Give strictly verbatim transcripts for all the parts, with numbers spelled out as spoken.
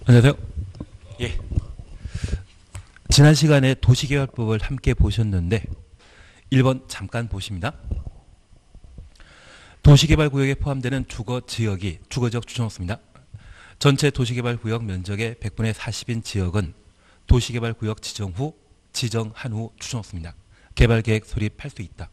안녕하세요. 예. 지난 시간에 도시개발법을 함께 보셨는데 일 번 잠깐 보십니다. 도시개발구역에 포함되는 주거지역이 주거지역 추천호수입니다. 전체 도시개발구역 면적의 백분의 사십인 지역은 도시개발구역 지정 후 지정한 후 추천호수입니다. 개발계획 수립할 수 있다.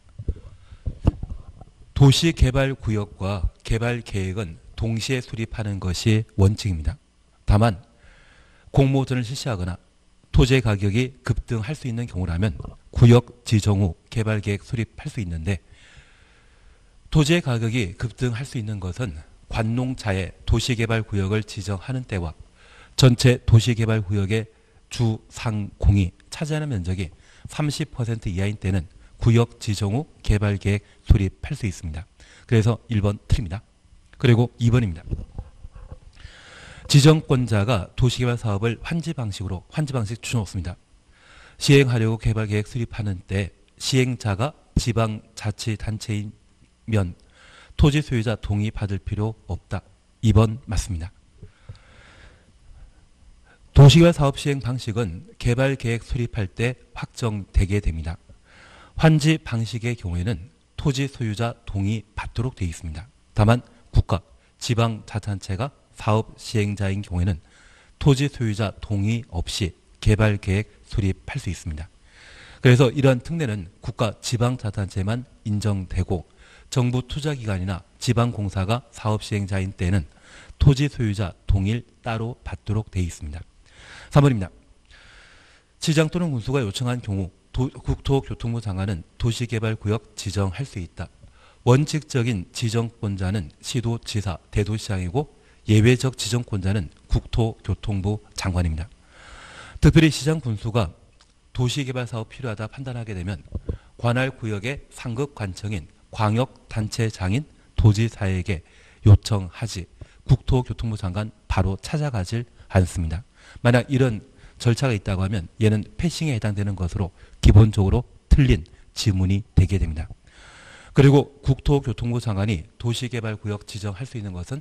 도시개발구역과 개발계획은 동시에 수립하는 것이 원칙입니다. 다만 공모전을 실시하거나 토지의 가격이 급등할 수 있는 경우라면 구역 지정 후 개발계획 수립할 수 있는데, 토지의 가격이 급등할 수 있는 것은 관농자의 도시개발구역을 지정하는 때와 전체 도시개발구역의 주상공이 차지하는 면적이 삼십 퍼센트 이하인 때는 구역 지정 후 개발계획 수립할 수 있습니다. 그래서 일 번 틀립니다. 그리고 이 번입니다. 지정권자가 도시개발 사업을 환지 방식으로 환지 방식 추천호수입니다. 시행하려고 개발계획 수립하는 때 시행자가 지방자치단체이면 토지 소유자 동의 받을 필요 없다. 이 번 맞습니다. 도시개발 사업 시행 방식은 개발계획 수립할 때 확정되게 됩니다. 환지 방식의 경우에는 토지 소유자 동의 받도록 되어 있습니다. 다만 국가, 지방자치단체가 사업 시행자인 경우에는 토지 소유자 동의 없이 개발계획 수립할 수 있습니다. 그래서 이러한 특례는 국가, 지방자치단체만 인정되고 정부 투자기관이나 지방공사가 사업 시행자인 때는 토지 소유자 동의를 따로 받도록 되어 있습니다. 삼 번입니다. 시장 또는 군수가 요청한 경우 도, 국토교통부 장관은 도시개발구역 지정할 수 있다. 원칙적인 지정권자는 시도지사, 대도시장이고 예외적 지정권자는 국토교통부 장관입니다. 특별히 시장 군수가 도시개발 사업 필요하다 판단하게 되면 관할 구역의 상급 관청인 광역단체장인 도지사에게 요청하지 국토교통부 장관 바로 찾아가질 않습니다. 만약 이런 절차가 있다고 하면 얘는 패싱에 해당되는 것으로 기본적으로 틀린 지문이 되게 됩니다. 그리고 국토교통부 장관이 도시개발구역 지정할 수 있는 것은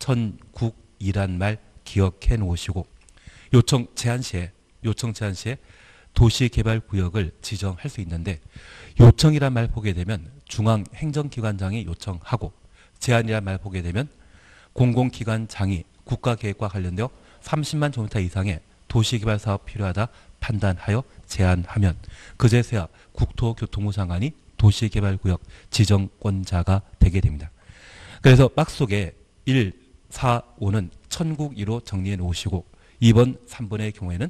천국이란 말 기억해 놓으시고, 요청 제한 시에 요청 제한 시에 도시개발구역을 지정할 수 있는데, 요청이란 말 보게 되면 중앙행정기관장이 요청하고, 제한이란 말 보게 되면 공공기관장이 국가계획과 관련되어 삼십만 제곱미터 이상의 도시개발 사업 필요하다 판단하여 제한하면 그제서야 국토교통부 장관이 도시개발구역 지정권자가 되게 됩니다. 그래서 박스 속에 일, 사, 오는 천국이로 정리해 놓으시고 이 번, 삼 번의 경우에는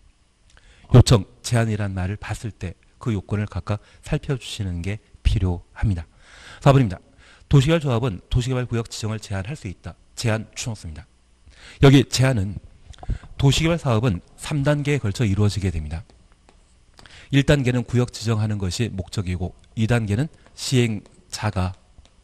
요청, 제한이란 말을 봤을 때 그 요건을 각각 살펴주시는 게 필요합니다. 사 번입니다. 도시개발조합은 도시개발구역 지정을 제한할 수 있다. 제한 추천호수입니다. 여기 제한은 도시개발 사업은 삼 단계에 걸쳐 이루어지게 됩니다. 일 단계는 구역 지정하는 것이 목적이고 이 단계는 시행자가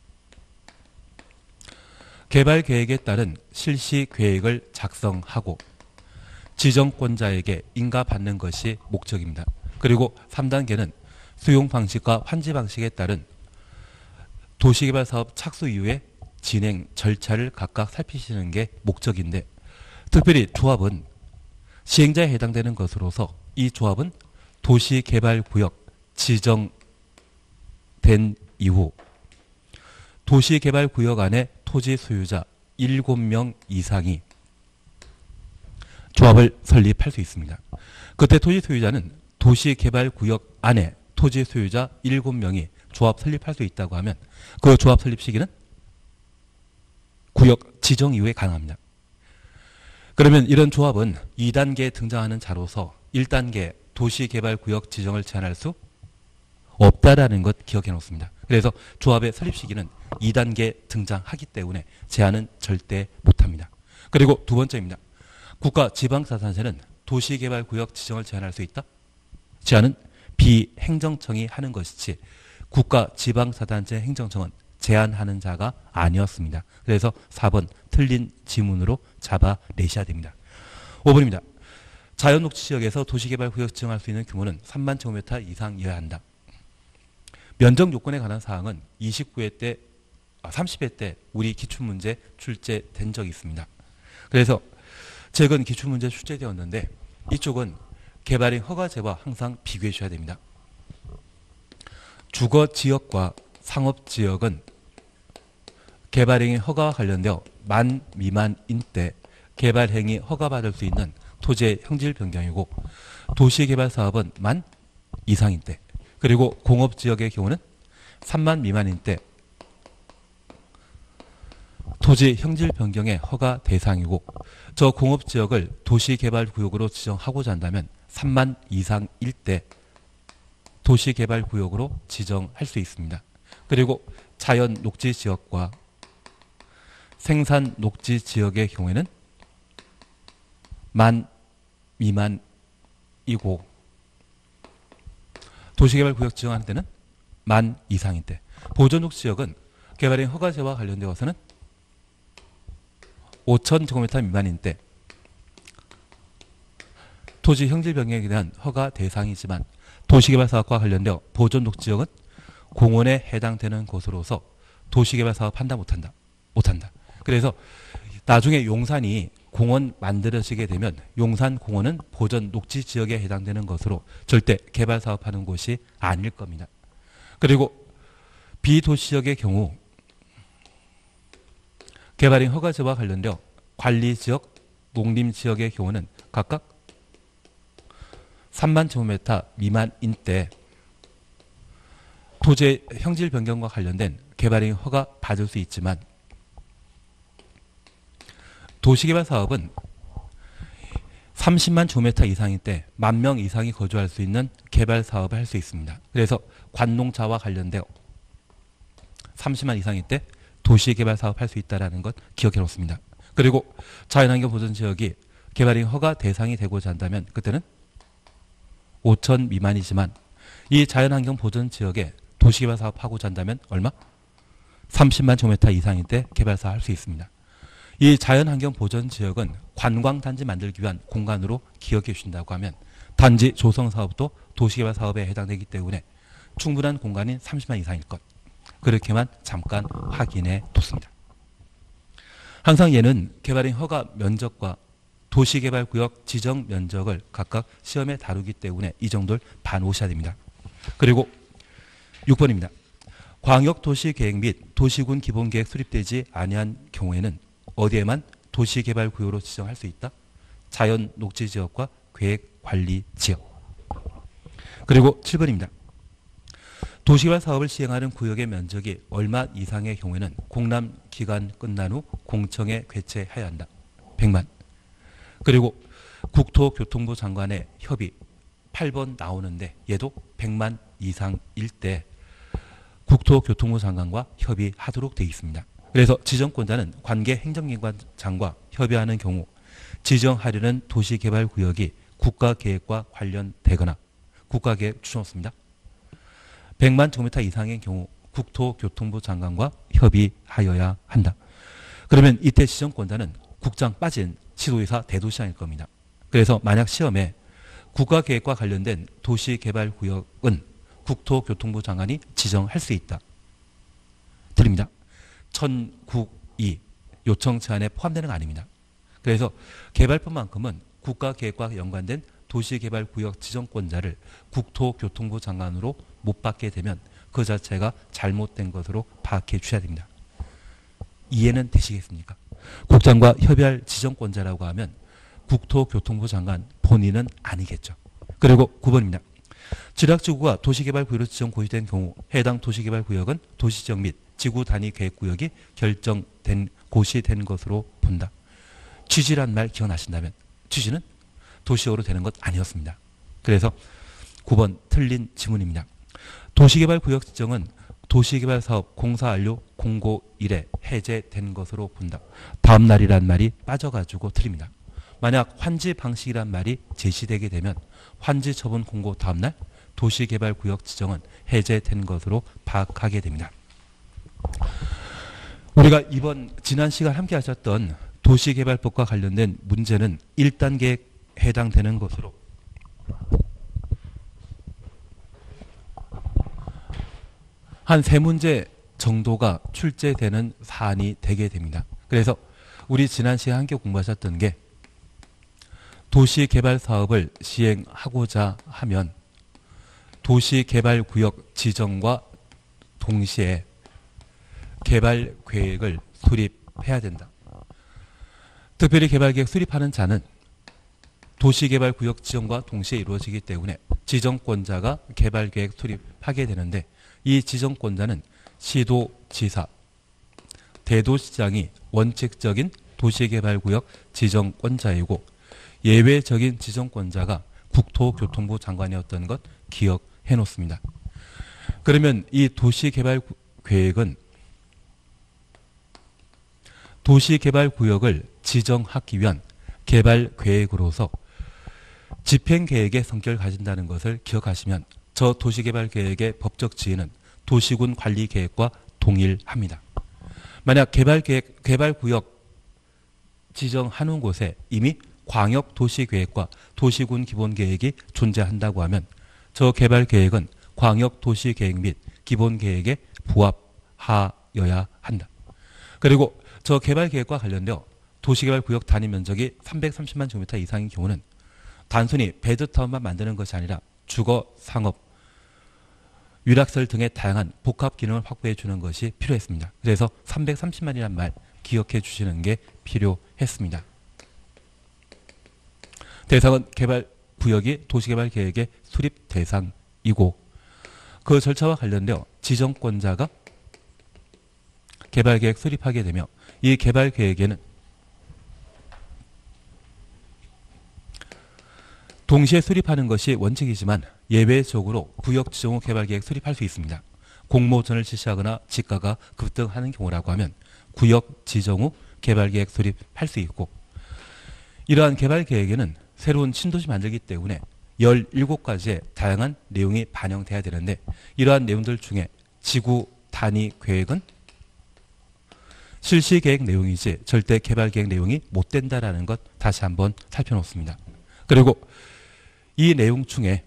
개발계획에 따른 실시계획을 작성하고 지정권자에게 인가받는 것이 목적입니다. 그리고 삼 단계는 수용방식과 환지방식에 따른 도시개발사업 착수 이후에 진행 절차를 각각 살피시는 게 목적인데, 특별히 조합은 시행자에 해당되는 것으로서 이 조합은 도시개발구역 지정된 이후 도시개발구역 안에 토지 소유자 일곱 명 이상이 조합을 설립할 수 있습니다. 그때 토지 소유자는 도시개발구역 안에 토지 소유자 일곱 명이 조합 설립할 수 있다고 하면 그 조합 설립 시기는 구역 지정 이후에 가능합니다. 그러면 이런 조합은 이 단계에 등장하는 자로서 일 단계 도시개발구역 지정을 제한할 수 없다라는 것 기억해 놓습니다. 그래서 조합의 설립 시기는 이 단계에 등장하기 때문에 제한은 절대 못합니다. 그리고 두 번째입니다. 국가 지방자치단체는 도시개발구역 지정을 제한할 수 있다? 제한은 비행정청이 하는 것이지 국가 지방자치단체 행정청은 제한하는 자가 아니었습니다. 그래서 사 번 틀린 지문으로 잡아내셔야 됩니다. 오 번입니다. 자연녹지지역에서 도시개발구역 지정할 수 있는 규모는 삼만 제곱미터 이상이어야 한다. 면적 요건에 관한 사항은 이십구 회 때, 아, 삼십 회 때 우리 기출문제 출제된 적이 있습니다. 그래서 최근 기출문제 출제되었는데 이쪽은 개발행 허가제와 항상 비교해 주셔야 됩니다. 주거지역과 상업지역은 개발행위 허가와 관련되어 만 미만인 때 개발행위 허가받을 수 있는 토지의 형질 변경이고, 도시개발사업은 만 이상인 때, 그리고 공업지역의 경우는 삼만 미만인 때 토지 형질 변경의 허가 대상이고, 저 공업지역을 도시개발구역으로 지정하고자 한다면 삼만 이상일 때 도시개발구역으로 지정할 수 있습니다. 그리고 자연 녹지지역과 생산 녹지지역의 경우에는 만 미만이고, 도시개발구역 지정하는 때는 만 이상인 때, 보존녹지역은 개발행 허가제와 관련되어서는 오천 제곱미터 미만인 때 토지 형질 변경에 대한 허가 대상이지만, 도시개발사업과 관련되어 보존녹지역은 공원에 해당되는 곳으로서 도시개발사업 한다 못한다 못한다. 그래서 나중에 용산이 공원 만들어지게 되면 용산 공원은 보전 녹지 지역에 해당되는 것으로 절대 개발 사업하는 곳이 아닐 겁니다. 그리고 비도시역의 경우 개발행 허가제와 관련되어 관리지역, 농림지역의 경우는 각각 삼만 제곱미터 미만인 때 토지의 형질 변경과 관련된 개발행 허가 받을 수 있지만, 도시개발 사업은 삼십만 제곱미터 이상일 때 만 명 이상이 거주할 수 있는 개발 사업을 할 수 있습니다. 그래서 관농자와 관련되어 삼십만 이상일 때 도시개발 사업 할 수 있다는 것 기억해 놓습니다. 그리고 자연환경 보전 지역이 개발행 허가 대상이 되고자 한다면 그때는 오천 미만이지만, 이 자연환경 보전 지역에 도시개발 사업 하고자 한다면 얼마? 삼십만 제곱미터 이상일 때 개발 사업 할 수 있습니다. 이 자연환경 보전 지역은 관광단지 만들기 위한 공간으로 기억해 주신다고 하면 단지 조성 사업도 도시개발 사업에 해당되기 때문에 충분한 공간인 삼십만 이상일 것, 그렇게만 잠깐 확인해 뒀습니다. 항상 얘는 개발행 허가 면적과 도시개발구역 지정 면적을 각각 시험에 다루기 때문에 이 정도를 봐놓으셔야 됩니다. 그리고 육 번입니다. 광역도시계획 및 도시군 기본계획 수립되지 아니한 경우에는 어디에만 도시개발구역으로 지정할 수 있다? 자연 녹지지역과 계획관리지역. 그리고 칠 번입니다. 도시개발 사업을 시행하는 구역의 면적이 얼마 이상의 경우에는 공람 기간 끝난 후 공청에 개최해야 한다. 백만. 그리고 국토교통부 장관의 협의 팔 번 나오는데 얘도 백만 이상일 때 국토교통부 장관과 협의하도록 되어 있습니다. 그래서 지정권자는 관계 행정기관장과 협의하는 경우 지정하려는 도시개발구역이 국가계획과 관련되거나 국가계획 추천없습니다. 백만 제곱미터 이상의 경우 국토교통부 장관과 협의하여야 한다. 그러면 이때 지정권자는 국장 빠진 시도의사 대도시장일 겁니다. 그래서 만약 시험에 국가계획과 관련된 도시개발구역은 국토교통부 장관이 지정할 수 있다. 드립니다. 천국이 요청 제한에 포함되는 거 아닙니다. 그래서 개발법만큼은 국가계획과 연관된 도시개발구역 지정권자를 국토교통부 장관으로 못 받게 되면 그 자체가 잘못된 것으로 파악해 주셔야 됩니다. 이해는 되시겠습니까? 국장과 협의할 지정권자라고 하면 국토교통부 장관 본인은 아니겠죠. 그리고 구 번입니다. 지락지구가 도시개발구역으로 지정 고시된 경우 해당 도시개발구역은 도시지역 및 지구 단위 계획구역이 결정된 고시된 것으로 본다. 취지란 말 기억나신다면 취지는 도시적으로 되는 것 아니었습니다. 그래서 구 번 틀린 지문입니다. 도시개발구역 지정은 도시개발사업 공사완료 공고일에 해제된 것으로 본다. 다음 날이란 말이 빠져가지고 틀립니다. 만약 환지 방식이란 말이 제시되게 되면 환지 처분 공고 다음날 도시개발구역 지정은 해제된 것으로 파악하게 됩니다. 우리가 이번 지난 시간 함께 하셨던 도시개발법과 관련된 문제는 일 단계에 해당되는 것으로 한 세 문제 정도가 출제되는 사안이 되게 됩니다. 그래서 우리 지난 시간 함께 공부하셨던 게 도시개발 사업을 시행하고자 하면 도시개발구역 지정과 동시에 개발계획을 수립해야 된다. 특별히 개발계획 수립하는 자는 도시개발구역 지정과 동시에 이루어지기 때문에 지정권자가 개발계획 수립하게 되는데, 이 지정권자는 시도지사, 대도시장이 원칙적인 도시개발구역 지정권자이고, 예외적인 지정권자가 국토교통부 장관이었던 것 기억해 놓습니다. 그러면 이 도시개발계획은 도시개발구역을 지정하기 위한 개발계획으로서 집행계획의 성격을 가진다는 것을 기억하시면 저 도시개발계획의 법적 지위는 도시군 관리계획과 동일합니다. 만약 개발계획, 개발구역 지정하는 곳에 이미 광역도시계획과 도시군 기본계획이 존재한다고 하면 저 개발계획은 광역도시계획 및 기본계획에 부합하여야 한다. 그리고 저 개발계획과 관련되어 도시개발구역 단위 면적이 삼백삼십만 제곱미터 이상인 경우는 단순히 베드타운만 만드는 것이 아니라 주거, 상업, 유락설 등의 다양한 복합 기능을 확보해 주는 것이 필요했습니다. 그래서 삼백삼십만이란 말 기억해 주시는 게 필요했습니다. 대상은 개발구역이 도시개발계획의 수립 대상이고, 그 절차와 관련되어 지정권자가 개발계획 수립하게 되며 이 개발계획에는 동시에 수립하는 것이 원칙이지만 예외적으로 구역 지정 후 개발계획 수립할 수 있습니다. 공모전을 실시하거나 지가가 급등하는 경우라고 하면 구역 지정 후 개발계획 수립할 수 있고, 이러한 개발계획에는 새로운 신도시 만들기 때문에 열일곱 가지의 다양한 내용이 반영돼야 되는데, 이러한 내용들 중에 지구 단위 계획은 실시계획 내용이지 절대 개발계획 내용이 못 된다라는 것 다시 한번 살펴놓습니다. 그리고 이 내용 중에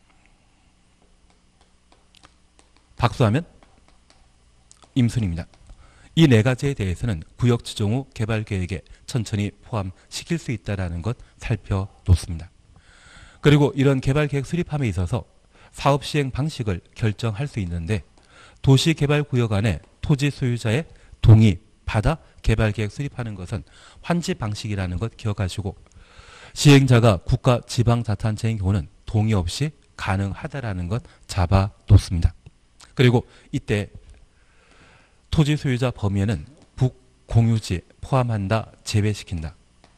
박수하면 임순입니다. 이 네 가지에 대해서는 구역 지정 후 개발계획에 천천히 포함시킬 수 있다는 것 살펴놓습니다. 그리고 이런 개발계획 수립함에 있어서 사업 시행 방식을 결정할 수 있는데, 도시개발구역 안에 토지 소유자의 동의 받아 개발계획 수립하는 것은 환지 방식이라는 것 기억하시고, 시행자가 국가 지방자치단체인 경우는 동의 없이 가능하다라는 것 잡아놓습니다. 그리고 이때 토지 소유자 범위에는 북공유지 포함한다, 제외시킨다,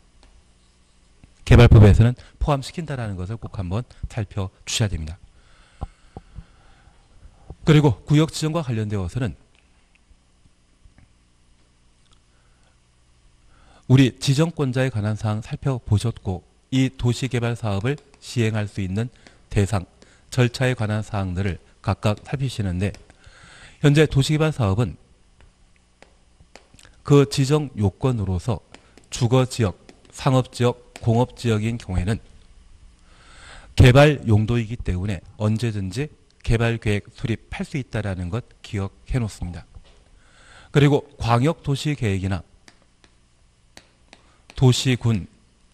개발법에서는 포함시킨다라는 것을 꼭 한번 살펴주셔야 됩니다. 그리고 구역 지정과 관련되어서는 우리 지정권자에 관한 사항 살펴보셨고, 이 도시개발 사업을 시행할 수 있는 대상, 절차에 관한 사항들을 각각 살피시는데, 현재 도시개발 사업은 그 지정 요건으로서 주거지역, 상업지역, 공업지역인 경우에는 개발 용도이기 때문에 언제든지 개발계획 수립할 수 있다는 것 기억해 놓습니다. 그리고 광역도시계획이나 도시군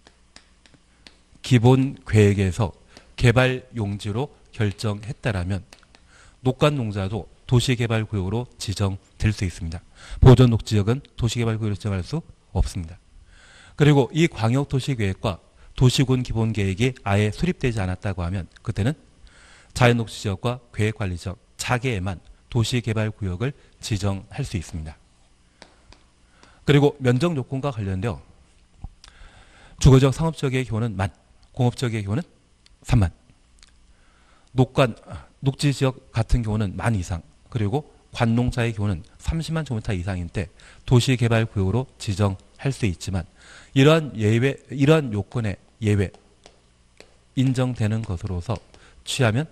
기본계획에서 개발 용지로 결정했다라면 녹간농자도 도시개발구역으로 지정될 수 있습니다. 보존녹지역은 도시개발구역으로 지정할 수 없습니다. 그리고 이 광역도시계획과 도시군 기본계획이 아예 수립되지 않았다고 하면 그때는 자연녹지지역과 계획관리지역 자계에만 도시개발구역을 지정할 수 있습니다. 그리고 면적요건과 관련되어 주거지역, 상업지역의 경우는 만, 공업지역의 경우는 삼만, 녹관, 녹지지역 같은 경우는 만 이상, 그리고 관농자의 경우는 삼십만 제곱미터 이상인 때 도시개발구역으로 지정할 수 있지만, 이러한 예외, 이러한 요건의 예외 인정되는 것으로서 취하면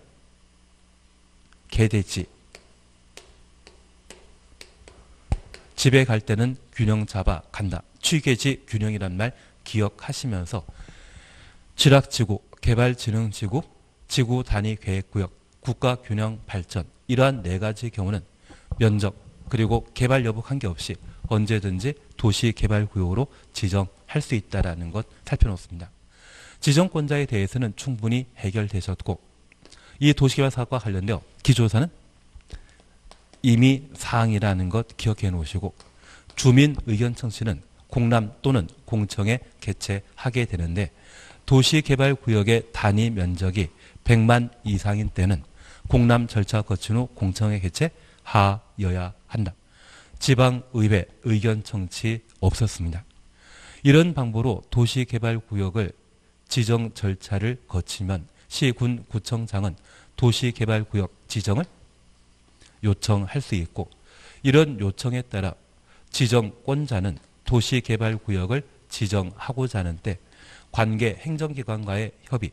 개돼지, 집에 갈 때는 균형 잡아 간다. 취계지 균형이란 말 기억하시면서 쥐락지구, 개발진흥지구, 지구 단위 계획구역, 국가균형 발전, 이러한 네 가지 경우는 면적 그리고 개발 여부 관계없이 언제든지 도시개발구역으로 지정할 수 있다는 것 살펴놓습니다. 지정권자에 대해서는 충분히 해결되셨고 이 도시개발 사업과 관련되어 기초조사는 이미 사항이라는 것 기억해 놓으시고 주민 의견 청취는 공람 또는 공청에 개최하게 되는데 도시개발구역의 단위 면적이 백만 이상인 때는 공람 절차 거친 후 공청회 개최하여야 한다. 지방의회 의견 청취 없었습니다. 이런 방법으로 도시개발구역을 지정 절차를 거치면 시군 구청장은 도시개발구역 지정을 요청할 수 있고 이런 요청에 따라 지정권자는 도시개발구역을 지정하고자 하는 때 관계 행정기관과의 협의,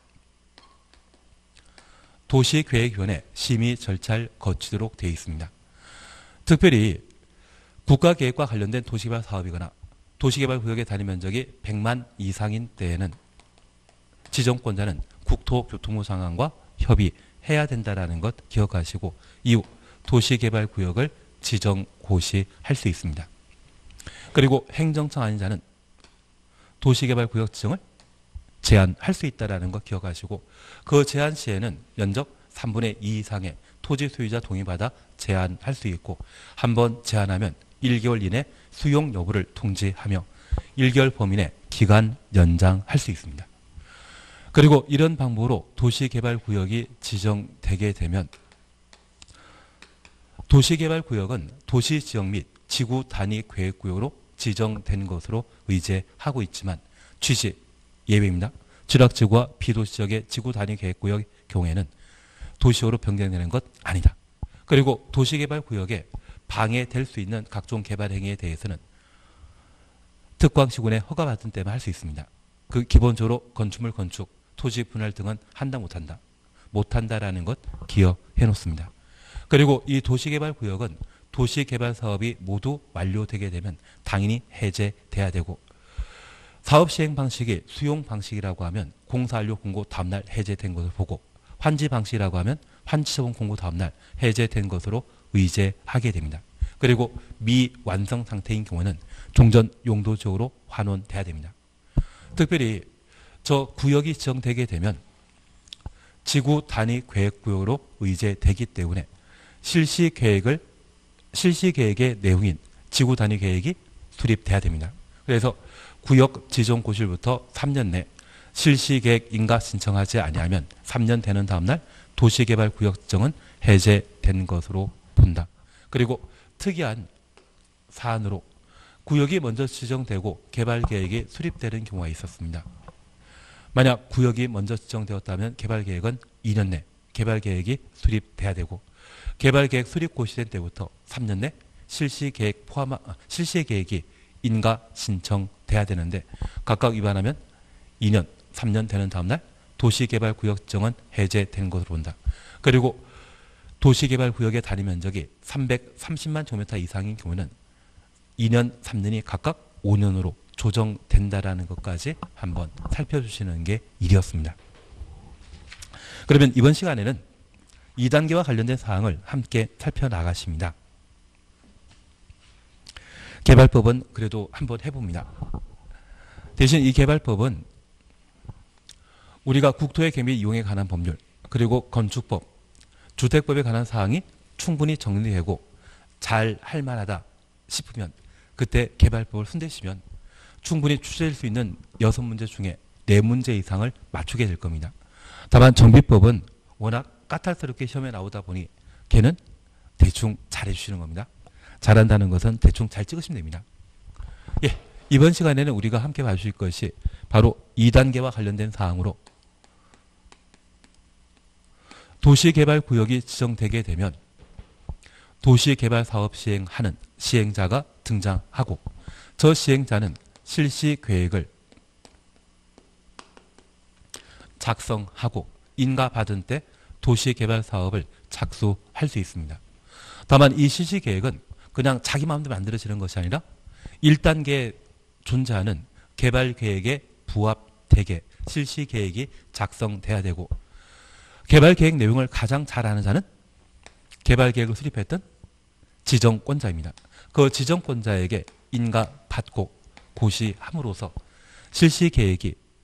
도시계획위원회 심의 절차를 거치도록 되어 있습니다. 특별히 국가계획과 관련된 도시개발 사업이거나 도시개발구역의 단위면적이 백만 이상인 때에는 지정권자는 국토교통부 장관과 협의해야 된다는 것 기억하시고 이후 도시개발구역을 지정 고시할 수 있습니다. 그리고 행정청 아닌 자는 도시개발구역 지정을 제한할 수 있다는 것 기억하시고 그 제한 시에는 면적 삼분의 이 이상의 토지 소유자 동의받아 제한할 수 있고 한번 제한하면 일 개월 이내 수용 여부를 통지하며 일 개월 범위 내 기간 연장할 수 있습니다. 그리고 이런 방법으로 도시개발구역이 지정되게 되면 도시개발구역은 도시지역 및 지구단위계획구역으로 지정된 것으로 의제하고 있지만 취지 예외입니다. 지락지구와 비도시지역의 지구단위계획구역의 경우에는 도시호로 변경되는 것 아니다. 그리고 도시개발구역에 방해될 수 있는 각종 개발 행위에 대해서는 특광시군에 허가받은 때만 할 수 있습니다. 그 기본적으로 건축물 건축, 토지 분할 등은 한다 못한다. 못한다라는 것 기억해 놓습니다. 그리고 이 도시개발구역은 도시개발 사업이 모두 완료되게 되면 당연히 해제돼야 되고 사업 시행 방식이 수용 방식이라고 하면 공사 완료 공고 다음날 해제된 것을 보고 환지 방식이라고 하면 환지 처분 공고 다음날 해제된 것으로 의제하게 됩니다. 그리고 미완성 상태인 경우는 종전 용도적으로 환원돼야 됩니다. 특별히 저 구역이 지정되게 되면 지구 단위 계획구역으로 의제되기 때문에 실시 계획을 실시 계획의 내용인 지구 단위 계획이 수립돼야 됩니다. 그래서 구역 지정 고시부터 삼 년 내 실시 계획 인가 신청하지 아니하면 삼 년 되는 다음날 도시개발 구역 지정은 해제된 것으로 본다. 그리고 특이한 사안으로 구역이 먼저 지정되고 개발 계획이 수립되는 경우가 있었습니다. 만약 구역이 먼저 지정되었다면 개발 계획은 이 년 내 개발 계획이 수립돼야 되고 개발 계획 수립 고시된 때부터 삼 년 내 실시 계획 포함 실시 계획이 인가 신청돼야 되는데 각각 위반하면 이 년, 삼 년 되는 다음날 도시개발구역 지정은 해제된 것으로 본다. 그리고 도시개발구역의 단위 면적이 삼백삼십만 제곱미터 이상인 경우는 이 년, 삼 년이 각각 오 년으로 조정된다라는 것까지 한번 살펴주시는 게 일이었습니다. 그러면 이번 시간에는 이 단계와 관련된 사항을 함께 살펴나가십니다. 개발법은 그래도 한번 해봅니다. 대신 이 개발법은 우리가 국토의 개미 이용에 관한 법률 그리고 건축법, 주택법에 관한 사항이 충분히 정리되고 잘 할 만하다 싶으면 그때 개발법을 손대시면 충분히 출제될 수 있는 여섯 문제 중에 네 문제 이상을 맞추게 될 겁니다. 다만 정비법은 워낙 까탈스럽게 시험에 나오다 보니 걔는 대충 잘해주시는 겁니다. 잘한다는 것은 대충 잘 찍으시면 됩니다. 예, 이번 시간에는 우리가 함께 봐주실 것이 바로 이 단계와 관련된 사항으로 도시개발구역이 지정되게 되면 도시개발사업 시행하는 시행자가 등장하고 저 시행자는 실시계획을 작성하고 인가받은 때 도시개발사업을 착수할 수 있습니다. 다만 이 실시계획은 그냥 자기 마음대로 만들어지는 것이 아니라 일 단계에 존재하는 개발계획에 부합되게 실시계획이 작성돼야 되고 개발계획 내용을 가장 잘 아는 자는 개발계획을 수립했던 지정권자입니다. 그 지정권자에게 인가받고 고시함으로써 실시계획이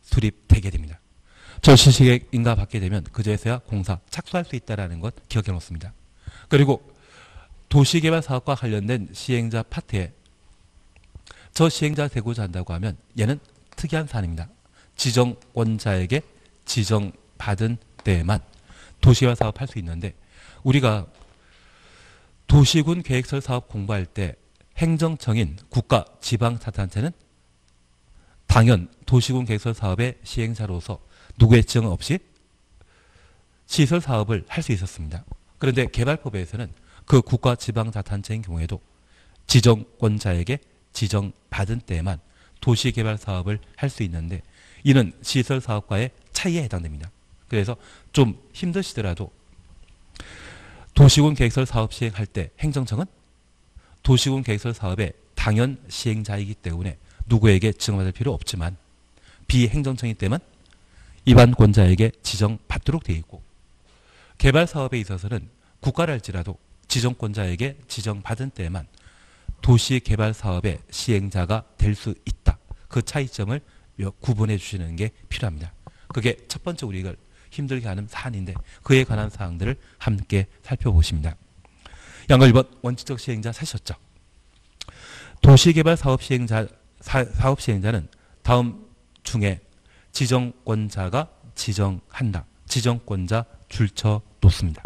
수립되게 됩니다. 절실시계 인가받게 되면 그제서야 공사 착수할 수 있다는 것 기억해 놓습니다. 그리고 도시개발사업과 관련된 시행자 파트에 저 시행자 되고자 한다고 하면 얘는 특이한 사안입니다. 지정권자에게 지정받은 때에만 도시개발 사업 할 수 있는데, 우리가 도시군 계획설 사업 공부할 때 행정청인 국가 지방자치단체는 당연 도시군 계획설 사업의 시행자로서 누구의 지정 없이 시설 사업을 할 수 있었습니다. 그런데 개발법에서는 그 국가 지방자치단체인 경우에도 지정권자에게 지정받은 때에만 도시개발 사업을 할 수 있는데, 이는 시설 사업과의 차이에 해당됩니다. 그래서 좀 힘드시더라도 도시군 계획설 사업 시행할 때 행정청은 도시군 계획설 사업의 당연 시행자이기 때문에 누구에게 지정받을 필요 없지만, 비행정청이 때면 입안권자에게 지정받도록 되어 있고, 개발 사업에 있어서는 국가를 할지라도 지정권자에게 지정받은 때에만 도시개발 사업의 시행자가 될 수 있다. 그 차이점을 구분해 주시는 게 필요합니다. 그게 첫 번째 우리가 힘들게 하는 사안인데, 그에 관한 사항들을 함께 살펴보십니다. 양거 일 번 원칙적 시행자 사셨죠? 도시개발 사업 시행자, 사, 사업 시행자는 다음 중에 지정권자가 지정한다. 지정권자 줄쳐 놓습니다.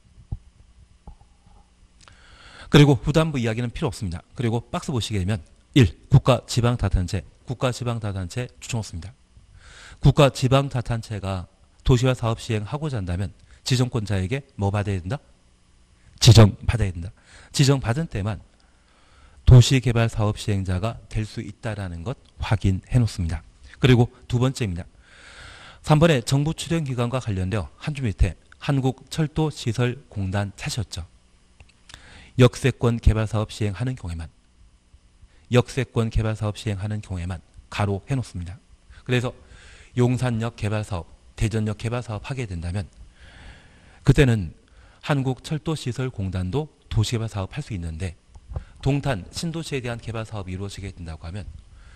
그리고 후반부 이야기는 필요 없습니다. 그리고 박스 보시게 되면 일. 국가지방자치단체, 국가지방자치단체 추천없습니다. 국가지방자치단체가 도시화 사업 시행하고자 한다면 지정권자에게 뭐 받아야 된다? 지정받아야 된다. 지정받은 때만 도시개발 사업 시행자가 될 수 있다는 것 확인해 놓습니다. 그리고 두 번째입니다. 삼 번에 정부 출연기관과 관련되어 한 줄 밑에 한국철도시설공단 찾으셨죠? 역세권 개발사업 시행하는 경우에만, 역세권 개발사업 시행하는 경우에만 가로 해놓습니다. 그래서 용산역 개발사업, 대전역 개발사업 하게 된다면 그때는 한국철도시설공단도 도시개발사업 할 수 있는데, 동탄 신도시에 대한 개발사업이 이루어지게 된다고 하면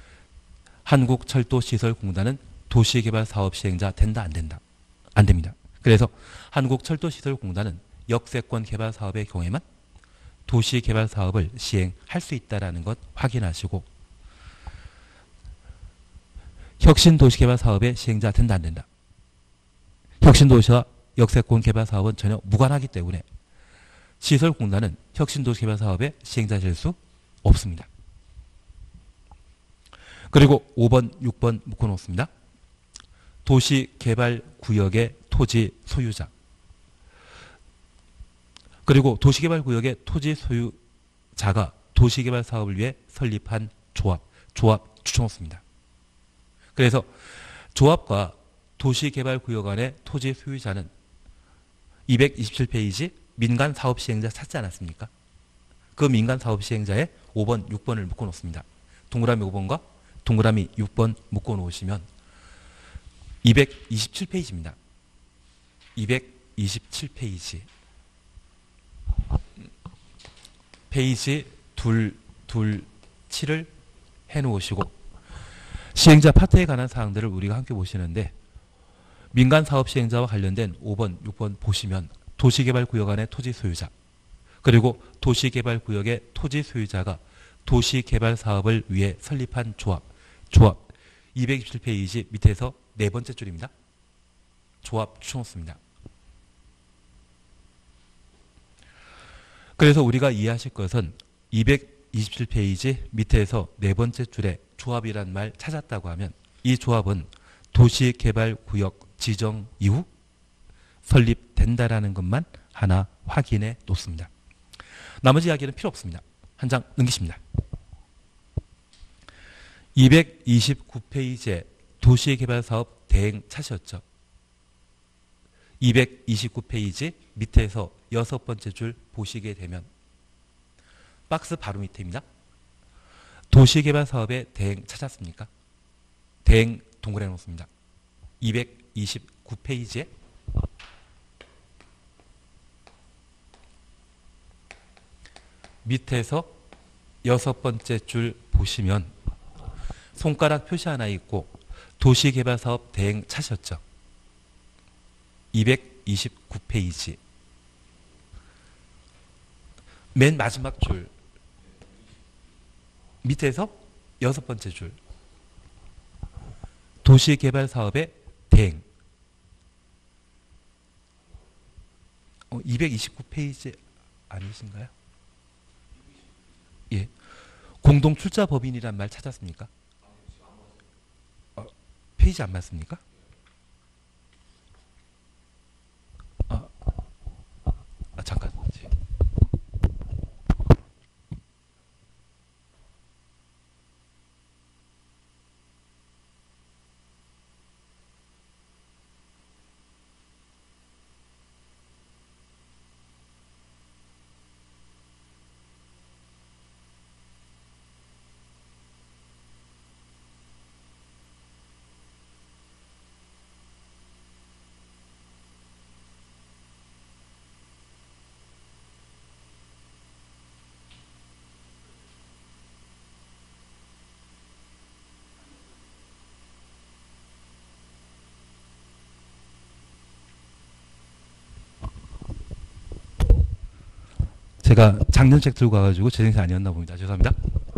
한국철도시설공단은 도시개발사업 시행자 된다 안 된다? 안 됩니다. 그래서 한국철도시설공단은 역세권 개발사업의 경우에만 도시개발사업을 시행할 수 있다는 것 확인하시고, 혁신도시개발사업의 시행자 된다 안 된다? 혁신도시와 역세권 개발사업은 전혀 무관하기 때문에 시설공단은 혁신도시개발사업의 시행자 될 수 없습니다. 그리고 오 번, 육 번 묶어놓습니다. 도시개발구역의 토지 소유자, 그리고 도시개발구역의 토지 소유자가 도시개발 사업을 위해 설립한 조합, 조합 추천없습니다. 그래서 조합과 도시개발구역 안의 토지 소유자는 이백이십칠 페이지 민간사업시행자 찾지 않았습니까? 그 민간사업시행자에 오 번, 육 번을 묶어놓습니다. 동그라미 오 번과 동그라미 육 번 묶어놓으시면 이백이십칠 페이지입니다. 이백이십칠 페이지. 페이지 둘, 둘, 칠을 해놓으시고 시행자 파트에 관한 사항들을 우리가 함께 보시는데, 민간사업시행자와 관련된 오 번, 육 번 보시면 도시개발구역 안의 토지 소유자, 그리고 도시개발구역의 토지 소유자가 도시개발사업을 위해 설립한 조합, 조합 이백이십칠 페이지 밑에서 네 번째 줄입니다. 조합 추천없습니다. 그래서 우리가 이해하실 것은 이백이십칠 페이지 밑에서 네 번째 줄에 조합이란 말 찾았다고 하면 이 조합은 도시개발구역 지정 이후 설립된다라는 것만 하나 확인해 놓습니다. 나머지 이야기는 필요 없습니다. 한 장 넘기십니다. 이백이십구 페이지에 도시개발사업 대행 차시였죠. 이백이십구 페이지 밑에서 여섯 번째 줄 보시게 되면 박스 바로 밑에입니다. 도시개발사업의 대행 찾았습니까? 대행 동그래 놓습니다. 이백이십구 페이지에 밑에서 여섯 번째 줄 보시면 손가락 표시 하나 있고 도시개발사업 대행 차시였죠. 이백이십구 페이지. 맨 마지막 줄 밑에서 여섯 번째 줄. 도시개발사업의 대행. 어, 이백이십구 페이지 아니신가요? 예. 공동출자법인이란 말 찾았습니까? 어, 페이지 안 맞습니까? 아, 아 잠깐. 제가 작년 책 들고 와가지고 제 생각 아니었나 봅니다. 죄송합니다.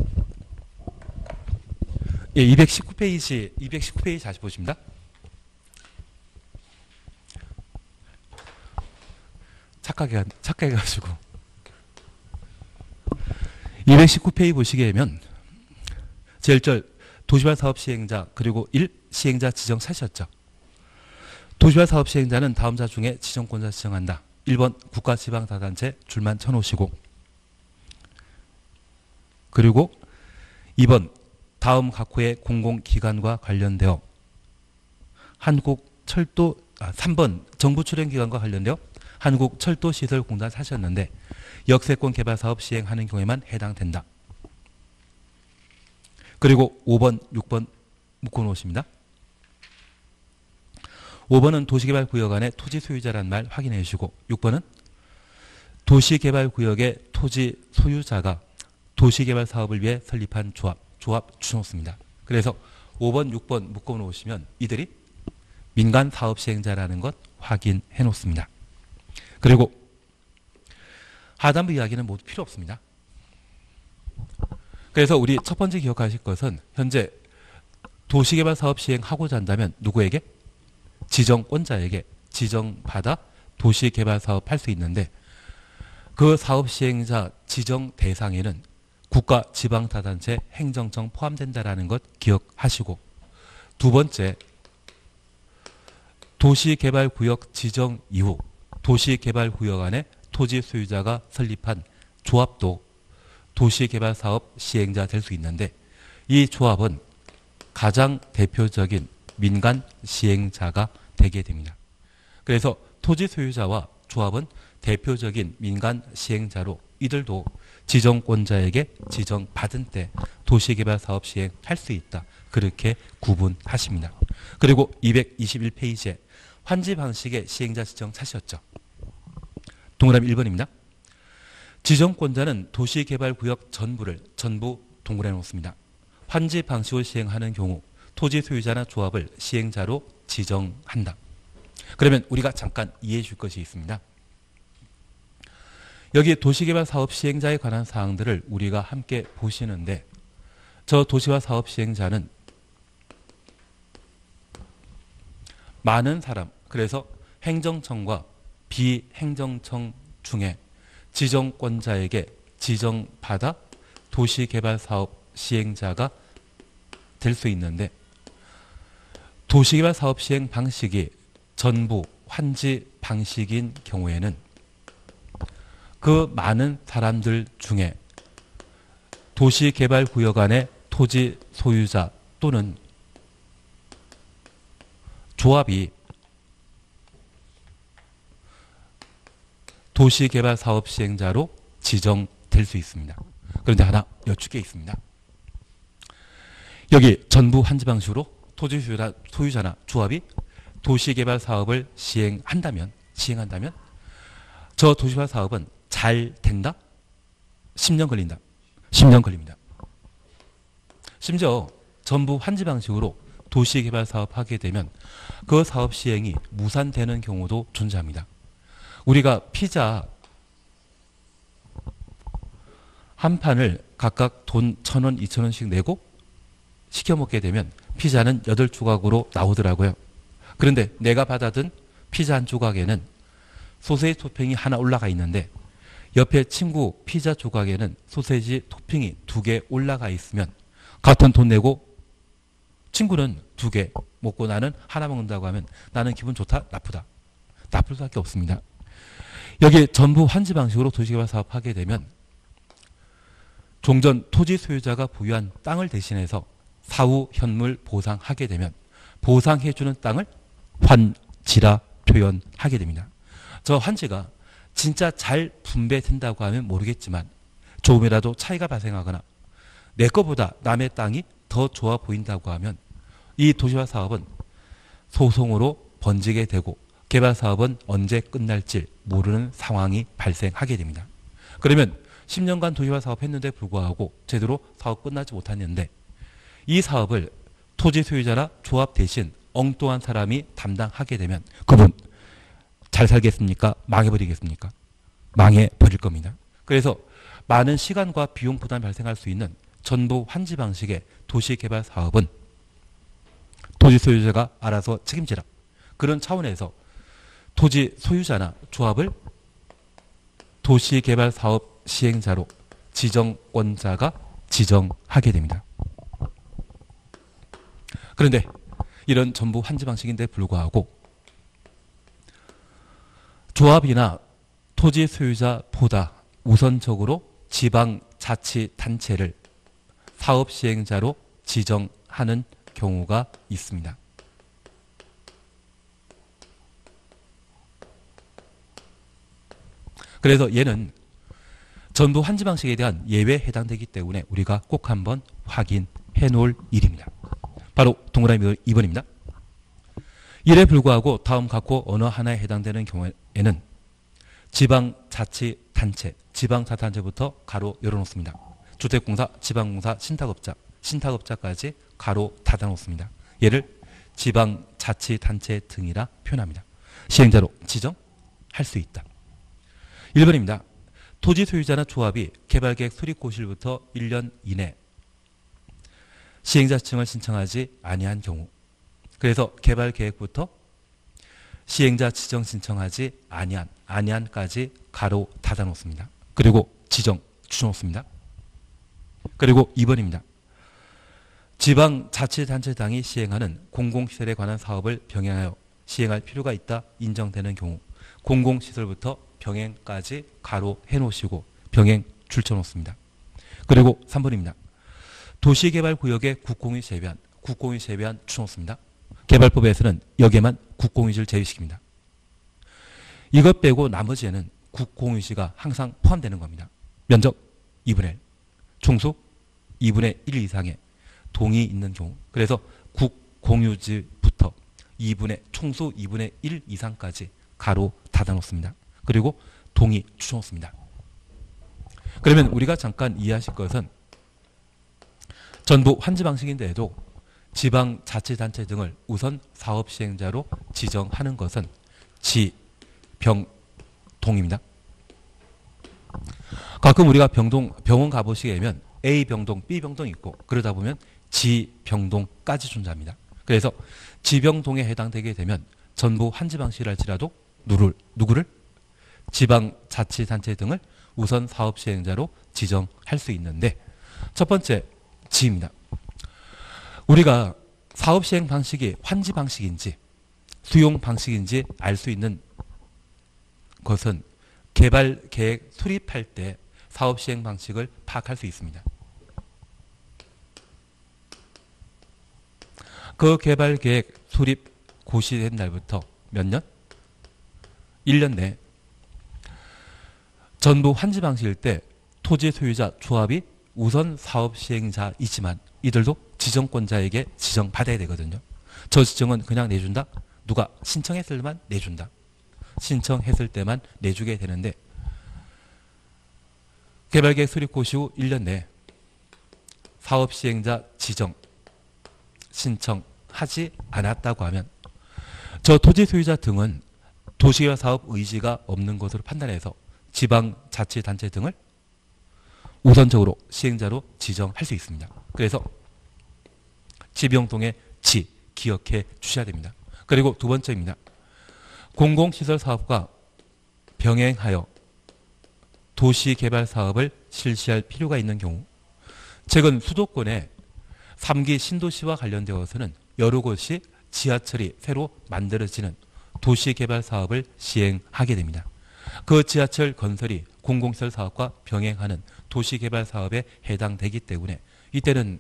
예, 이백십구 페이지, 이백십구 페이지 다시 보십니다. 착하게, 착각해가지고. 이백십구 페이지 보시게 되면, 제일 절, 도시발 사업 시행자, 그리고 일, 시행자 지정 차시였죠. 도시발 사업 시행자는 다음 자 중에 지정권자 지정한다. 일 번 국가지방자치단체 줄만 쳐놓으시고, 그리고 이 번 다음 각호의 공공기관과 관련되어 한국철도, 아, 삼 번 정부 출연기관과 관련되어 한국철도시설공단 사셨는데 역세권 개발사업 시행하는 경우에만 해당된다. 그리고 오 번, 육 번 묶어놓으십니다. 오 번은 도시개발구역 안에 토지 소유자란 말 확인해 주시고, 육 번은 도시개발구역의 토지 소유자가 도시개발 사업을 위해 설립한 조합, 조합 주놓습니다. 그래서 오 번, 육 번 묶어 놓으시면 이들이 민간 사업 시행자라는 것 확인해 놓습니다. 그리고 하단부 이야기는 모두 필요 없습니다. 그래서 우리 첫 번째 기억하실 것은 현재 도시개발 사업 시행하고자 한다면 누구에게? 지정권자에게 지정받아 도시개발 사업 할 수 있는데 그 사업 시행자 지정 대상에는 국가 지방자치단체 행정청 포함된다라는 것 기억하시고, 두 번째, 도시개발구역 지정 이후 도시개발구역 안에 토지 소유자가 설립한 조합도 도시개발사업 시행자 될 수 있는데 이 조합은 가장 대표적인 민간 시행자가 되게 됩니다. 그래서 토지 소유자와 조합은 대표적인 민간 시행자로 이들도 지정권자에게 지정받은 때 도시개발 사업 시행할 수 있다. 그렇게 구분하십니다. 그리고 이백이십일 페이지에 환지 방식의 시행자 지정 차시였죠. 동그라미 일 번입니다. 지정권자는 도시개발구역 전부를 전부 동그라미 놓습니다. 환지 방식으로 시행하는 경우 토지 소유자나 조합을 시행자로 지정한다. 그러면 우리가 잠깐 이해해 줄 것이 있습니다. 여기 도시개발 사업 시행자에 관한 사항들을 우리가 함께 보시는데 저 도시개발 사업 시행자는 많은 사람, 그래서 행정청과 비행정청 중에 지정권자에게 지정받아 도시개발 사업 시행자가 될 수 있는데 도시개발 사업 시행 방식이 전부 환지 방식인 경우에는 그 많은 사람들 중에 도시개발구역 안의 토지 소유자 또는 조합이 도시개발 사업 시행자로 지정될 수 있습니다. 그런데 하나 여쭙게 있습니다. 여기 전부 환지 방식으로 토지 소유자, 소유자나 조합이 도시개발 사업을 시행한다면 시행한다면 저 도시개발 사업은 잘 된다? 십 년 걸린다. 십 년 걸립니다. 심지어 전부 환지 방식으로 도시개발 사업 하게 되면 그 사업 시행이 무산되는 경우도 존재합니다. 우리가 피자 한 판을 각각 돈 천 원, 이천 원씩 내고 시켜 먹게 되면 피자는 여덟 조각으로 나오더라고요. 그런데 내가 받아든 피자 한 조각에는 소세지 토핑이 하나 올라가 있는데 옆에 친구 피자 조각에는 소세지 토핑이 두 개 올라가 있으면 같은 돈 내고 친구는 두 개 먹고 나는 하나 먹는다고 하면 나는 기분 좋다? 나쁘다? 나쁠 수밖에 없습니다. 여기 전부 환지 방식으로 도시개발 사업하게 되면 종전 토지 소유자가 보유한 땅을 대신해서 사후 현물 보상하게 되면 보상해주는 땅을 환지라 표현하게 됩니다. 저 환지가 진짜 잘 분배된다고 하면 모르겠지만 조금이라도 차이가 발생하거나 내 거보다 남의 땅이 더 좋아 보인다고 하면 이 도시화 사업은 소송으로 번지게 되고 개발 사업은 언제 끝날지 모르는 상황이 발생하게 됩니다. 그러면 십 년간 도시화 사업 했는데 불구하고 제대로 사업 끝나지 못했는데 이 사업을 토지 소유자나 조합 대신 엉뚱한 사람이 담당하게 되면 그분 잘 살겠습니까? 망해버리겠습니까? 망해버릴 겁니다. 그래서 많은 시간과 비용 부담이 발생할 수 있는 전부 환지 방식의 도시개발 사업은 토지 소유자가 알아서 책임지라. 그런 차원에서 토지 소유자나 조합을 도시개발 사업 시행자로 지정권자가 지정하게 됩니다. 그런데 이런 전부 환지 방식인데 불구하고 조합이나 토지 소유자보다 우선적으로 지방자치단체를 사업 시행자로 지정하는 경우가 있습니다. 그래서 얘는 전부 환지 방식에 대한 예외에 해당되기 때문에 우리가 꼭 한번 확인해 놓을 일입니다. 바로 동그라미 이 번입니다. 이에 불구하고 다음 각호 어느 하나에 해당되는 경우에는 지방자치단체, 지방자치단체부터 가로 열어놓습니다. 주택공사, 지방공사, 신탁업자, 신탁업자까지 가로 닫아놓습니다. 얘를 지방자치단체 등이라 표현합니다. 시행자로 지정할 수 있다. 일 번입니다. 토지 소유자나 조합이 개발계획 수립 고시일부터 일 년 이내 시행자 지정을 신청하지 아니한 경우, 그래서 개발계획부터 시행자 지정 신청하지 아니한, 아니한까지 가로 닫아놓습니다. 그리고 지정 줄여놓습니다. 그리고 이 번입니다. 지방자치단체당이 시행하는 공공시설에 관한 사업을 병행하여 시행할 필요가 있다 인정되는 경우 공공시설부터 병행까지 가로 해놓으시고 병행 줄쳐놓습니다. 그리고 삼 번입니다. 도시개발구역의 국공유 제외한, 국공유 제외한 줄여놓습니다. 개발법에서는 여기에만 국공유지를 제외시킵니다. 이것 빼고 나머지에는 국공유지가 항상 포함되는 겁니다. 면적 이분의 일, 총수 이분의 일 이상의 동이 있는 경우, 그래서 국공유지부터 이분의 총수 이분의 일 이상까지 가로 닫아놓습니다. 그리고 동이 줄여놓습니다. 그러면 우리가 잠깐 이해하실 것은 전부 환지 방식인데도 지방자치단체 등을 우선 사업시행자로 지정하는 것은 지병동입니다. 가끔 우리가 병동, 병원 가보시게 되면 A병동, B병동 있고 그러다 보면 지병동까지 존재합니다. 그래서 지병동에 해당되게 되면 전부 환지 방식이라 할지라도 누를, 누구를? 지방자치단체 등을 우선 사업시행자로 지정할 수 있는데 첫 번째 지입니다. 우리가 사업시행 방식이 환지 방식인지 수용 방식인지 알 수 있는 것은 개발계획 수립할 때 사업시행 방식을 파악할 수 있습니다. 그 개발계획 수립 고시된 날부터 몇 년? 일 년 내 전부 환지 방식일 때 토지 소유자 조합이 우선 사업 시행자이지만 이들도 지정권자에게 지정받아야 되거든요. 저 지정은 그냥 내준다? 누가 신청했을 때만 내준다. 신청했을 때만 내주게 되는데 개발계획 수립 고시 후 일 년 내 사업 시행자 지정 신청 하지 않았다고 하면 저 토지 소유자 등은 도시개발 사업 의지가 없는 것으로 판단해서 지방자치단체 등을 우선적으로 시행자로 지정할 수 있습니다. 그래서 지병동의 지 기억해 주셔야 됩니다. 그리고 두 번째입니다. 공공시설 사업과 병행하여 도시개발 사업을 실시할 필요가 있는 경우 최근 수도권에 삼 기 신도시와 관련되어서는 여러 곳이 지하철이 새로 만들어지는 도시개발 사업을 시행하게 됩니다. 그 지하철 건설이 공공시설 사업과 병행하는 도시개발 사업에 해당되기 때문에 이때는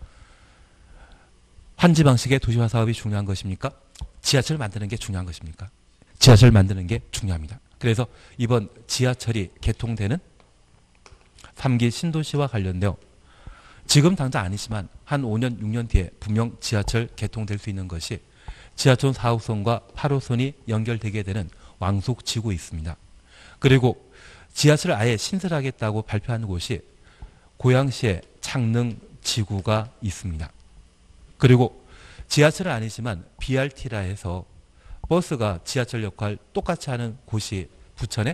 환지 방식의 도시화 사업이 중요한 것입니까? 지하철 만드는 게 중요한 것입니까? 지하철 만드는 게 중요합니다. 그래서 이번 지하철이 개통되는 삼 기 신도시와 관련되어 지금 당장 아니지만 한 오 년, 육 년 뒤에 분명 지하철 개통될 수 있는 것이 지하철 사 호선과 팔 호선이 연결되게 되는 왕숙지구에 있습니다. 그리고 지하철을 아예 신설하겠다고 발표한 곳이 고양시의 창릉지구가 있습니다. 그리고 지하철은 아니지만 비알티라 해서 버스가 지하철 역할 똑같이 하는 곳이 부천의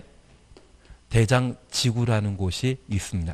대장지구라는 곳이 있습니다.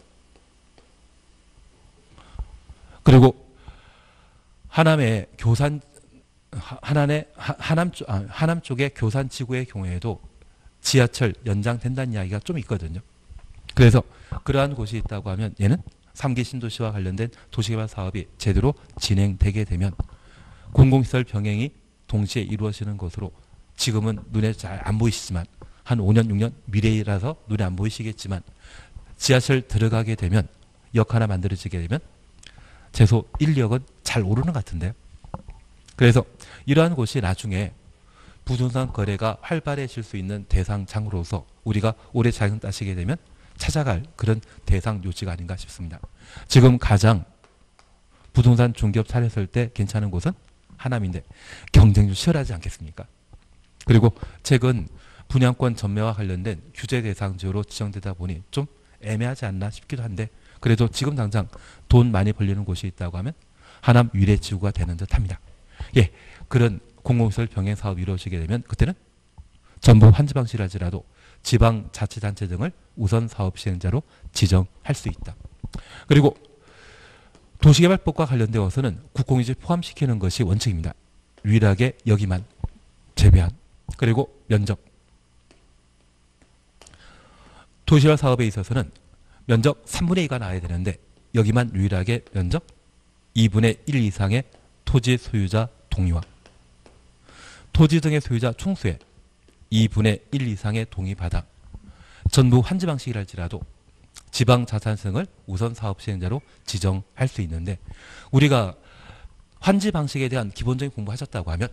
그리고 하남의 교산 하남의 하남 쪽 아, 하남 쪽의 교산지구의 경우에도 지하철 연장된다는 이야기가 좀 있거든요. 그래서 그러한 곳이 있다고 하면 얘는 삼 기 신도시와 관련된 도시개발 사업이 제대로 진행되게 되면 공공시설 병행이 동시에 이루어지는 것으로 지금은 눈에 잘 안 보이시지만 한 오 년, 육 년 미래이라서 눈에 안 보이시겠지만 지하철 들어가게 되면 역 하나 만들어지게 되면 최소 일, 이억은 잘 오르는 것 같은데요. 그래서 이러한 곳이 나중에 부동산 거래가 활발해질 수 있는 대상장으로서 우리가 올해 자금 따시게 되면 찾아갈 그런 대상 요지가 아닌가 싶습니다. 지금 가장 부동산 중개업 차렸을 때 괜찮은 곳은 하남인데 경쟁이 치열하지 않겠습니까? 그리고 최근 분양권 전매와 관련된 규제 대상 지역으로 지정되다 보니 좀 애매하지 않나 싶기도 한데 그래도 지금 당장 돈 많이 벌리는 곳이 있다고 하면 하남 위례지구가 되는 듯합니다. 예, 그런 공공시설 병행 사업이 이루어지게 되면 그때는 전부 환지 방식이라지라도 지방자치단체 등을 우선 사업 시행자로 지정할 수 있다. 그리고 도시개발법과 관련되어서는 국공유지 포함시키는 것이 원칙입니다. 유일하게 여기만 제외한. 그리고 면적. 도시개발 사업에 있어서는 면적 삼분의 이가 나와야 되는데 여기만 유일하게 면적 이분의 일 이상의 토지 소유자 동의와 토지 등의 소유자 총수의 이분의 일 이상의 동의받아 전부 환지 방식이랄지라도 지방자산성을 우선 사업 시행자로 지정할 수 있는데 우리가 환지 방식에 대한 기본적인 공부하셨다고 하면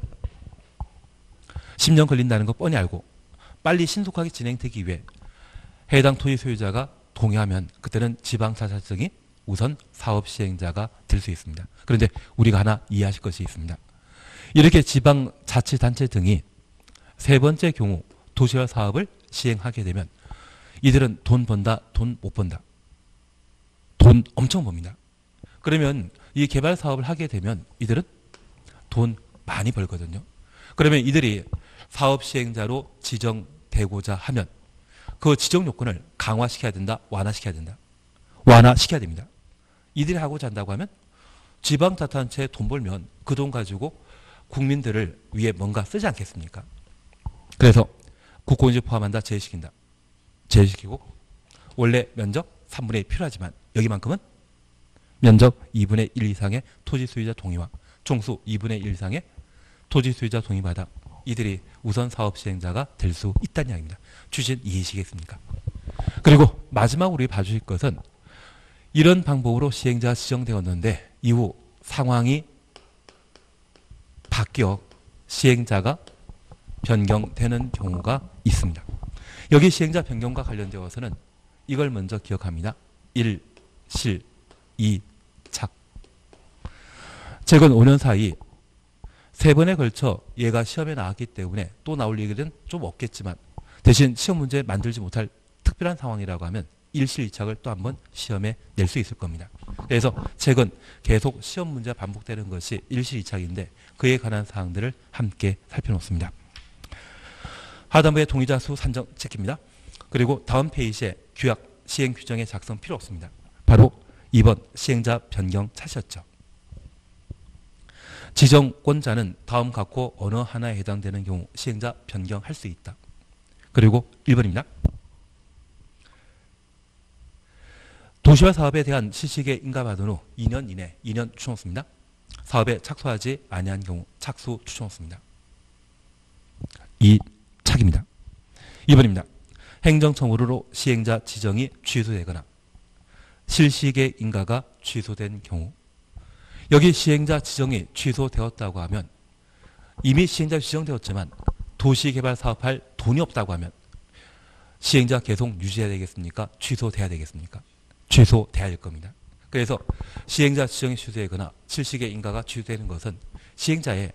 십 년 걸린다는 거 뻔히 알고 빨리 신속하게 진행되기 위해 해당 토지 소유자가 동의하면 그때는 지방자산성이 우선 사업 시행자가 될 수 있습니다. 그런데 우리가 하나 이해하실 것이 있습니다. 이렇게 지방자치단체 등이 세 번째 경우 도시개발 사업을 시행하게 되면 이들은 돈 번다, 돈 못 번다. 돈 엄청 법니다. 그러면 이 개발 사업을 하게 되면 이들은 돈 많이 벌거든요. 그러면 이들이 사업 시행자로 지정되고자 하면 그 지정 요건을 강화시켜야 된다, 완화시켜야 된다. 완화시켜야 됩니다. 이들이 하고자 한다고 하면 지방자치단체에 돈 벌면 그 돈 가지고 국민들을 위해 뭔가 쓰지 않겠습니까? 그래서 국공유지 포함한다, 제외시킨다. 제외시키고 원래 면적 삼분의 일 필요하지만 여기만큼은 면적 이분의 일 이상의 토지 소유자 동의와 총수 이분의 일 이상의 토지 소유자 동의받아 이들이 우선 사업 시행자가 될 수 있다는 이야기입니다. 취지는 이해하시겠습니까? 그리고 마지막으로 우리 봐주실 것은 이런 방법으로 시행자가 지정되었는데 이후 상황이 바뀌어 시행자가 변경되는 경우가 있습니다. 여기 시행자 변경과 관련되어서는 이걸 먼저 기억합니다. 일, 실, 이, 착. 최근 오 년 사이 세 번에 걸쳐 얘가 시험에 나왔기 때문에 또 나올 일은 좀 없겠지만 대신 시험 문제 만들지 못할 특별한 상황이라고 하면 일실이착을 또 한번 시험에 낼 수 있을 겁니다. 그래서 최근 계속 시험 문제 반복되는 것이 일실이착인데 그에 관한 사항들을 함께 살펴놓습니다. 하단부의 동의자 수 산정 체크입니다. 그리고 다음 페이지에 규약 시행 규정의 작성 필요 없습니다. 바로 이 번 시행자 변경 차시였죠. 지정권자는 다음 각호 어느 하나에 해당되는 경우 시행자 변경할 수 있다. 그리고 일 번입니다. 도시화 사업에 대한 실시계 인가받은 후 이 년 이내 이 년 추천없습니다. 사업에 착수하지 아니한 경우 착수 추천없습니다. 이 착입니다. 이 번입니다. 행정청구로 시행자 지정이 취소되거나 실시계 인가가 취소된 경우 여기 시행자 지정이 취소되었다고 하면 이미 시행자 지정되었지만 도시개발 사업할 돈이 없다고 하면 시행자 계속 유지해야 되겠습니까? 취소돼야 되겠습니까? 취소돼야 할 겁니다. 그래서 시행자 지정이 취소되거나 실시계 인가가 취소되는 것은 시행자의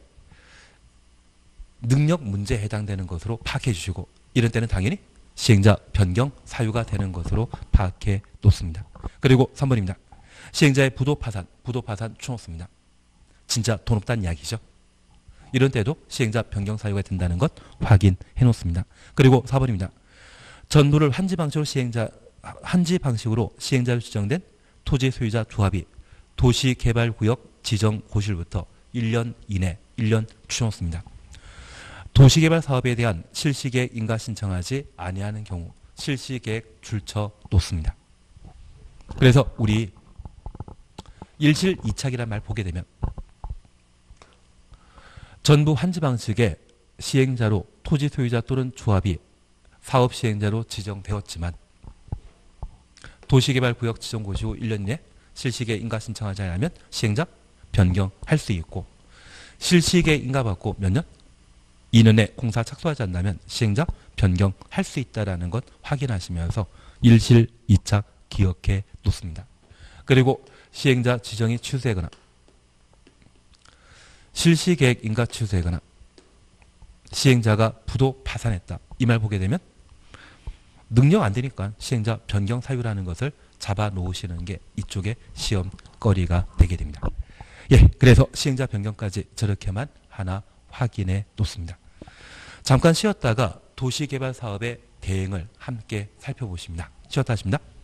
능력 문제에 해당되는 것으로 파악해 주시고 이런 때는 당연히 시행자 변경 사유가 되는 것으로 파악해 놓습니다. 그리고 삼 번입니다. 시행자의 부도 파산, 부도 파산 추천없습니다. 진짜 돈 없다는 이야기죠. 이런 때도 시행자 변경 사유가 된다는 것 확인해 놓습니다. 그리고 사 번입니다. 전부를 한지 방식으로 시행자 한지 방식으로 시행자로 지정된 토지 소유자 조합이 도시개발구역 지정 고시일부터 일 년 이내 일 년 추천없습니다. 도시개발 사업에 대한 실시계획 인가 신청하지 아니하는 경우 실시계획 줄쳐 놓습니다. 그래서 우리 일실 이착이라는 말 보게 되면 전부 한지 방식의 시행자로 토지 소유자 또는 조합이 사업 시행자로 지정되었지만 도시개발구역 지정고시 후 일 년 이내 실시계획 인가 신청하지 않으면 시행자 변경할 수 있고 실시계획 인가 받고 몇 년? 이 년 내 공사 착수하지 않는다면 시행자 변경할 수 있다는 것 확인하시면서 일실 이착 기억해 놓습니다. 그리고 시행자 지정이 취소되거나 실시계획 인가 취소되거나 시행자가 부도 파산했다. 이 말 보게 되면 능력 안 되니까 시행자 변경 사유라는 것을 잡아 놓으시는 게 이쪽에 시험거리가 되게 됩니다. 예, 그래서 시행자 변경까지 저렇게만 하나 확인해 놓습니다. 잠깐 쉬었다가 도시개발 사업의 대행을 함께 살펴보십니다. 쉬었다 하십니다.